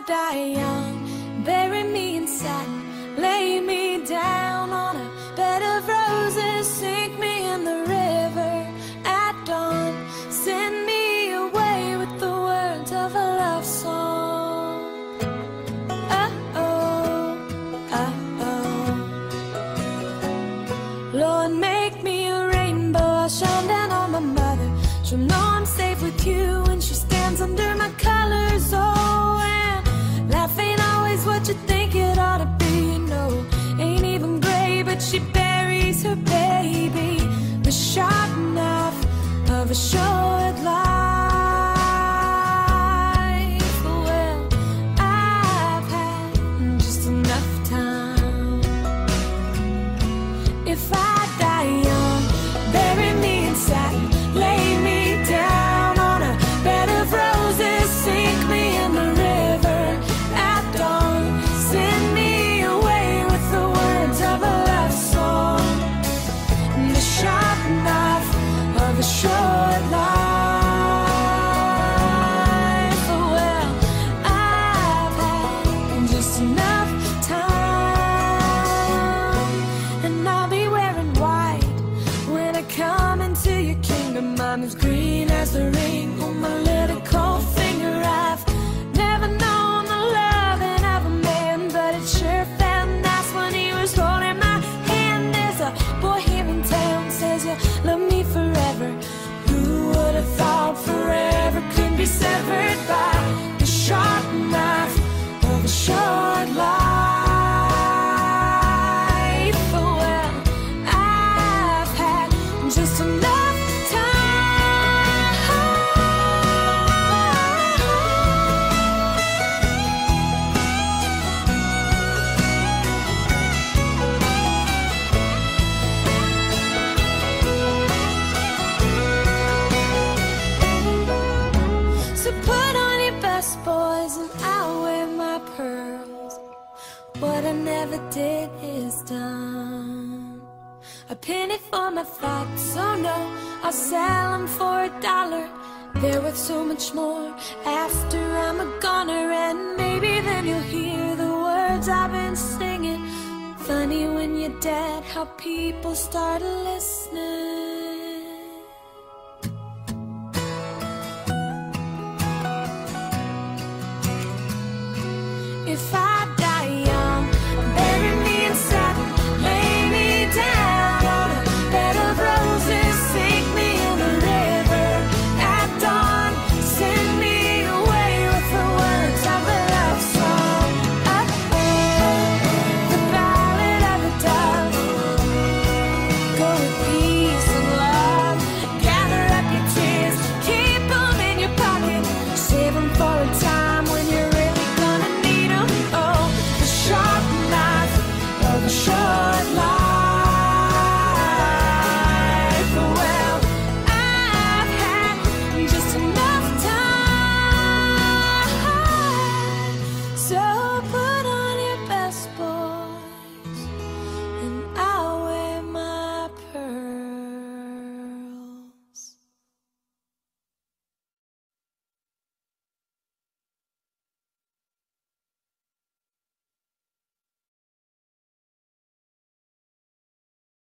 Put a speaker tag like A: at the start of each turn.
A: die young, bury me in satin, lay me down on a bed of roses, sink me in the river at dawn, send me away with the words of a love song. Oh, oh, oh. Lord, make me a rainbow, I'll shine down on my mother. She'll know I'm safe with you when she stands under my colors. Oh, and life ain't always what you think it ought to be. No, ain't even gray, but she buries her baby. The sharp knife of a short life. Well, I've had just enough time. If I die young, bury me in satin, lay me down on a bed of roses, sink me in the river at dawn, send me away with the words of a love song. The sharp knife of a short life. Well, I've had just enough time, and I'll be wearing white when I come into your kingdom. I'm as green as the ring on my little cold finger. I've never known the loving of a man, but it sure felt nice when he was holding my hand. There's a boy here in town says you love me forever. Who would have thought forever could be severed by the sharp knife of a short life? Well, I've had just enough time. So put on your best, boys, and I'll wear my pearls. What I never did is done. A penny for my thoughts, oh no, I'll sell them for $1. They're worth so much more after I'm a goner, and maybe then you'll hear the words I've been singing. Funny when you're dead how people start listening. If I